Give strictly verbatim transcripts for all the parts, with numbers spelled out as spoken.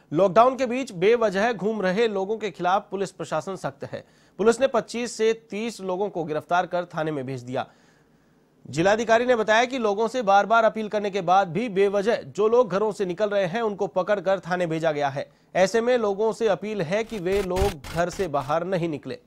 Lockdown के बीच बेवजह घूम रहे लोगों के खिलाफ पुलिस प्रशासन सख्त है। पुलिस ने पच्चीस से तीस लोगों को गिरफ्तार कर थाने में भेज दिया। जिलाधिकारी ने बताया कि लोगों से बार बार अपील करने के बाद भी बेवजह जो लोग घरों से निकल रहे हैं उनको पकड़कर थाने भेजा गया है। ऐसे में लोगों से अपील है कि वे लोग घर से बाहर नहीं निकले।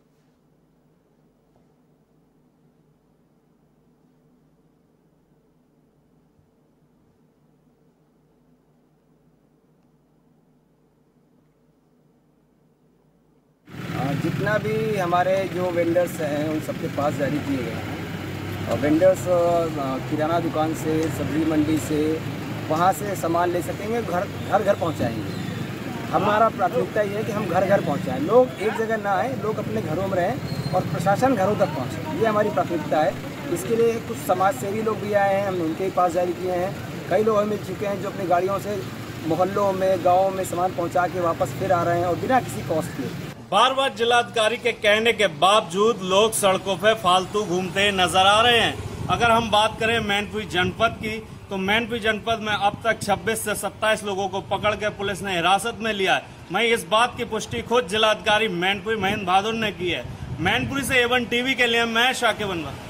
जितना भी हमारे जो वेंडर्स हैं उन सबके पास जारी किए गए हैं और वेंडर्स किराना दुकान से, सब्जी मंडी से, वहाँ से सामान ले सकेंगे, घर घर घर पहुँचाएंगे। हमारा प्राथमिकता ये है कि हम घर घर पहुँचाएं, लोग एक जगह ना आए, लोग अपने घरों में रहें और प्रशासन घरों तक पहुँचे, ये हमारी प्राथमिकता है। इसके लिए कुछ समाज सेवी लोग भी आए हैं, हमने उनके पास जारी किए हैं। कई लोग हमें मिल चुके हैं जो अपनी गाड़ियों से मोहल्लों में, गाँवों में सामान पहुँचा के वापस फिर आ रहे हैं और बिना किसी कॉस्ट के। बार बार जिलाधिकारी के कहने के बावजूद लोग सड़कों पर फालतू घूमते नजर आ रहे हैं। अगर हम बात करें मैनपुरी जनपद की, तो मैनपुरी जनपद में अब तक छब्बीस से सत्ताईस लोगों को पकड़ के पुलिस ने हिरासत में लिया है। मैं इस बात की पुष्टि खुद जिलाधिकारी मैनपुरी महेंद्र बहादुर ने की है। मैनपुरी से एवन टीवी के लिए मैं शाकिब अनवर।